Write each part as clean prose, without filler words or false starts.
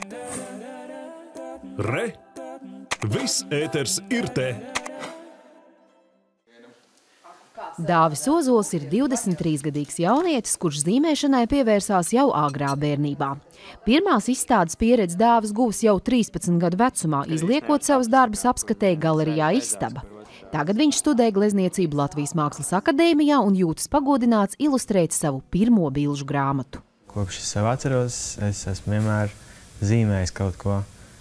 Re! Viss ēters ir te! Dāvis Ozols ir 23-gadīgs jaunietis, kurš zīmēšanai pievērsās jau agrā bērnībā. Pirmās izstādes pieredzi Dāvis guvis jau 13 gadu vecumā, izliekot savus darbus apskatē galerijā Istaba. Tagad viņš studē glezniecību Latvijas Mākslas akadēmijā un jūtas pagodināts ilustrēt savu pirmo bilžu grāmatu. Kopš es sev atceros, es esmu vienmēr zīmējis kaut ko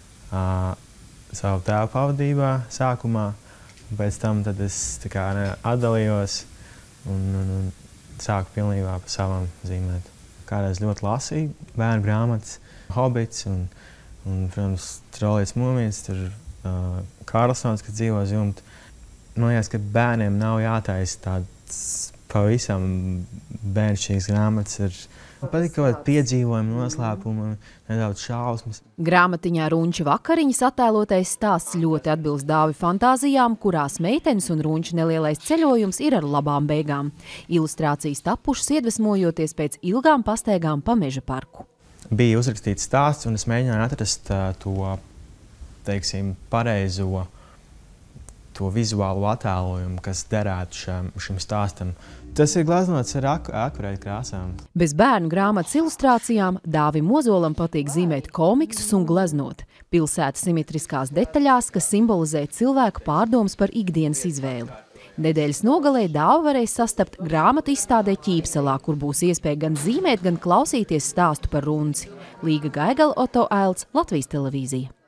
savu tēvu pavadībā sākumā. Pēc tam tad es atdalījos un sāku pilnībā pa savam zīmēt. Kādreiz ļoti lasīju bērnu grāmatas, Hobits un protams, Trollītes mūmijas, tur Karlsons, kad dzīvo uz jumta. Man liekas, ka bērniem nav jātaisa tāds pavisam bērnišķīgs grāmatas. Man patīk kaut kādi piedzīvojumi, noslēpumi, nedaudz šausmas. Grāmatiņā Runča vakariņas attēlotais stāsts ļoti atbilst Dāvi fantāzijām, kurās meitenes un Runča nelielais ceļojums ir ar labām beigām. Ilustrācijas tapušas iedvesmojoties pēc ilgām pastaigām pa Meža parku. Bija uzrakstīts stāsts, un es mēģināju atrast to, pareizo, to vizuālo attēlojumu, kas derētu šim stāstam. Tas ir gleznots ar akurēt krāsām. Bez bērnu grāmatas ilustrācijām Dāvim Ozolam patīk zīmēt komiksus un gleznot. Pilsētas simetriskās detaļās, kas simbolizē cilvēku pārdomas par ikdienas izvēli. Nedēļas nogalē Dāva varēs sastapt grāmatu izstādē Ķīpselā, kur būs iespēja gan zīmēt, gan klausīties stāstu par Runci. Līga Gaigala, Oto Ailts, Latvijas televīzija.